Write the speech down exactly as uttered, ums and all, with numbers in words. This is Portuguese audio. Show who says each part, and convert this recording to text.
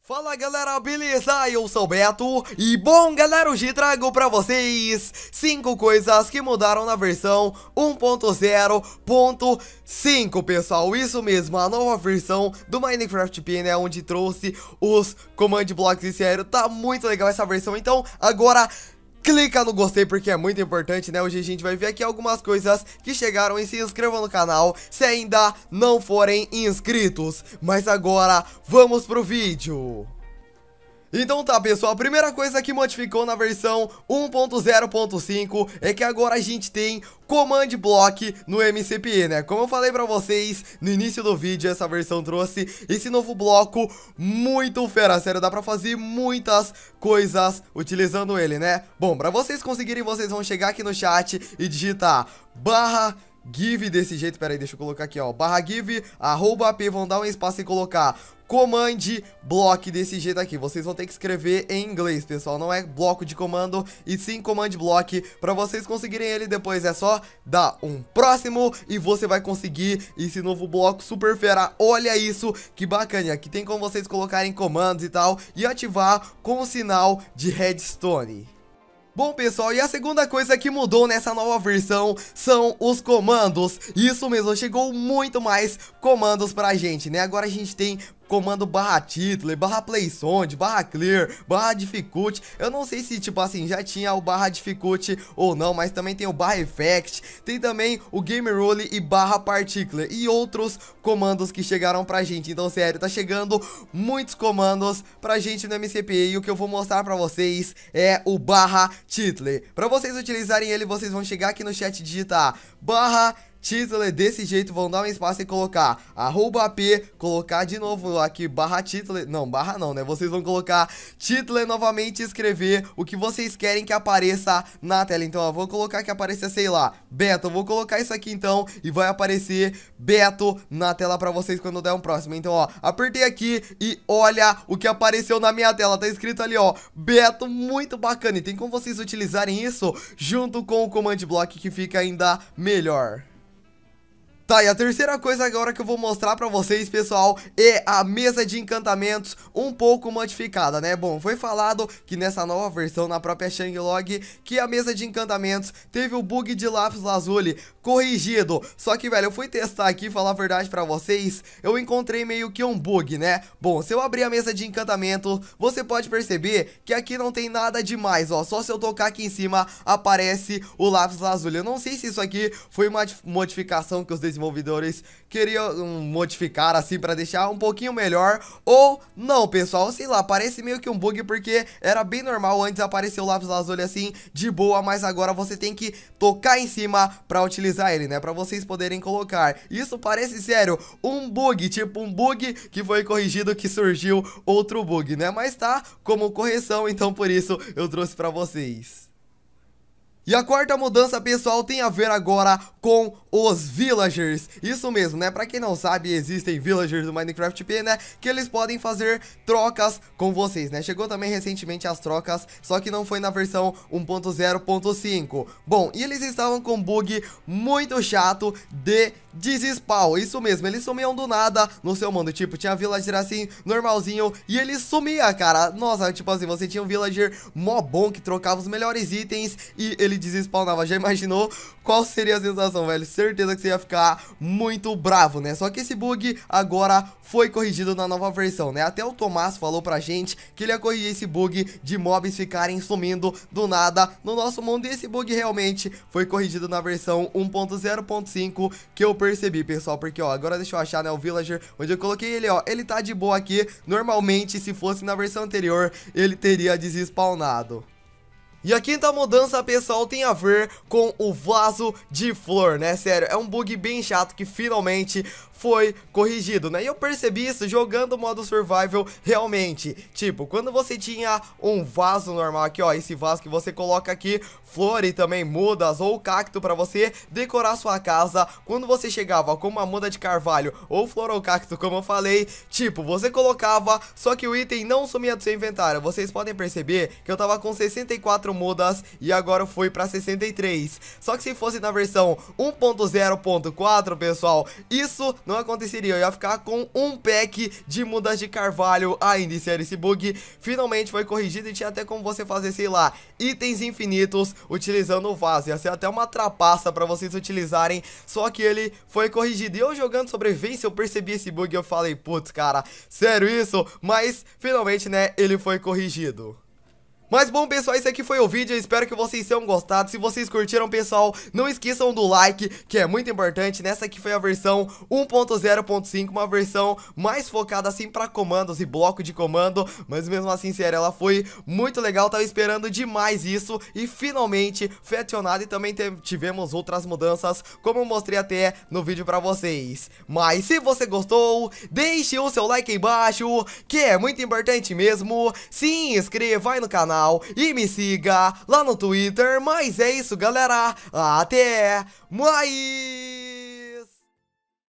Speaker 1: Fala galera, beleza? Eu sou o Beto e bom galera, hoje trago pra vocês cinco coisas que mudaram na versão um ponto zero ponto cinco, pessoal. Isso mesmo, a nova versão do Minecraft P, né, onde trouxe os Command Blocks. E sério, tá muito legal essa versão. Então agora clica no gostei porque é muito importante, né? Hoje a gente vai ver aqui algumas coisas que chegaram e se inscrevam no canal se ainda não forem inscritos. Mas agora vamos pro vídeo. Então tá, pessoal, a primeira coisa que modificou na versão um ponto zero ponto cinco é que agora a gente tem Command Block no M C P, né? Como eu falei pra vocês no início do vídeo, essa versão trouxe esse novo bloco muito fera, sério, dá pra fazer muitas coisas utilizando ele, né? Bom, pra vocês conseguirem, vocês vão chegar aqui no chat e digitar barra give desse jeito, pera aí, deixa eu colocar aqui, ó, barra give, arroba ap, vão dar um espaço e colocar Command Block desse jeito aqui. Vocês vão ter que escrever em inglês, pessoal. Não é bloco de comando, e sim Command Block. Pra vocês conseguirem ele depois é só dar um próximo e você vai conseguir esse novo bloco super fera. Olha isso, que bacana. Aqui tem como vocês colocarem comandos e tal e ativar com o sinal de redstone. Bom, pessoal, e a segunda coisa que mudou nessa nova versão são os comandos. Isso mesmo, chegou muito mais comandos pra gente, né? Agora a gente tem comando barra título, barra playsound, barra clear, barra difficulty. Eu não sei se, tipo assim, já tinha o barra difficulty ou não, mas também tem o barra effect, tem também o game rule e barra particular e outros comandos que chegaram pra gente. Então, sério, tá chegando muitos comandos pra gente no M C P e o que eu vou mostrar pra vocês é o barra título. Pra vocês utilizarem ele, vocês vão chegar aqui no chat e digitar barra título desse jeito, vão dar um espaço e colocar arroba ap, colocar de novo aqui barra título, não, barra não, né? Vocês vão colocar título novamente e escrever o que vocês querem que apareça na tela. Então, ó, vou colocar que apareça, sei lá, Beto, eu vou colocar isso aqui então e vai aparecer Beto na tela pra vocês quando der um próximo. Então, ó, apertei aqui e olha o que apareceu na minha tela, tá escrito ali, ó, Beto, muito bacana. E tem como vocês utilizarem isso junto com o Command Block que fica ainda melhor. Tá, e a terceira coisa agora que eu vou mostrar pra vocês, pessoal, é a mesa de encantamentos um pouco modificada, né? Bom, foi falado que nessa nova versão, na própria Changelog, que a mesa de encantamentos teve o bug de lápis lazuli corrigido. Só que, velho, eu fui testar aqui, falar a verdade pra vocês, eu encontrei meio que um bug, né? Bom, se eu abrir a mesa de encantamento, você pode perceber que aqui não tem nada demais, ó. Só se eu tocar aqui em cima, aparece o lápis lazuli. Eu não sei se isso aqui foi uma modificação que os desenvolvedores queriam um, modificar assim pra deixar um pouquinho melhor ou não, pessoal, sei lá, parece meio que um bug porque era bem normal antes aparecer o lápis lazuli assim de boa, mas agora você tem que tocar em cima pra utilizar ele, né, pra vocês poderem colocar. Isso parece, sério, um bug, tipo um bug que foi corrigido, que surgiu outro bug, né, mas tá como correção, então por isso eu trouxe pra vocês. E a quarta mudança, pessoal, tem a ver agora com os villagers. Isso mesmo, né? Pra quem não sabe, existem villagers do Minecraft P, né? Que eles podem fazer trocas com vocês, né? Chegou também recentemente as trocas, só que não foi na versão um ponto zero ponto cinco. Bom, e eles estavam com um bug muito chato de desespawn. Isso mesmo, eles sumiam do nada no seu mundo. Tipo, tinha villager assim, normalzinho, e ele sumia, cara. Nossa, tipo assim, você tinha um villager mó bom que trocava os melhores itens e ele desespawnava. Já imaginou qual seria a sensação, velho? Certeza que você ia ficar muito bravo, né? Só que esse bug agora foi corrigido na nova versão, né? Até o Tomás falou pra gente que ele ia corrigir esse bug de mobs ficarem sumindo do nada no nosso mundo. E esse bug realmente foi corrigido na versão um ponto zero ponto cinco que eu percebi, pessoal. Porque, ó, agora deixa eu achar, né, o villager onde eu coloquei ele, ó. Ele tá de boa aqui. Normalmente, se fosse na versão anterior, ele teria desespawnado. E a quinta mudança, pessoal, tem a ver com o vaso de flor, né? Sério, é um bug bem chato que finalmente foi corrigido, né? E eu percebi isso jogando o modo survival realmente. Tipo, quando você tinha um vaso normal aqui, ó, esse vaso que você coloca aqui flor e também mudas ou cacto pra você decorar sua casa, quando você chegava com uma muda de carvalho ou flor ou cacto, como eu falei, tipo, você colocava, só que o item não sumia do seu inventário. Vocês podem perceber que eu tava com sessenta e quatro quatro mudas e agora foi pra sessenta e três. Só que se fosse na versão um ponto zero ponto quatro, pessoal, isso não aconteceria. Eu ia ficar com um pack de mudas de carvalho ainda. E sério, esse bug finalmente foi corrigido e tinha até como você fazer, sei lá, itens infinitos utilizando o vaso. Ia ser até uma trapaça pra vocês utilizarem, só que ele foi corrigido. E eu jogando sobrevivência, eu percebi esse bug e eu falei, putz, cara, sério isso? Mas finalmente, né, ele foi corrigido. Mas bom, pessoal, esse aqui foi o vídeo, eu espero que vocês tenham gostado. Se vocês curtiram, pessoal, não esqueçam do like, que é muito importante. Nessa aqui foi a versão um ponto zero ponto cinco, uma versão mais focada assim pra comandos e bloco de comando. Mas mesmo assim, sério, ela foi muito legal, tava esperando demais isso. E finalmente foi adicionado e também tivemos outras mudanças, como eu mostrei até no vídeo pra vocês. Mas se você gostou, deixe o seu like aí embaixo, que é muito importante mesmo. Se inscreva aí no canal e me siga lá no Twitter. Mas é isso, galera. Até mais!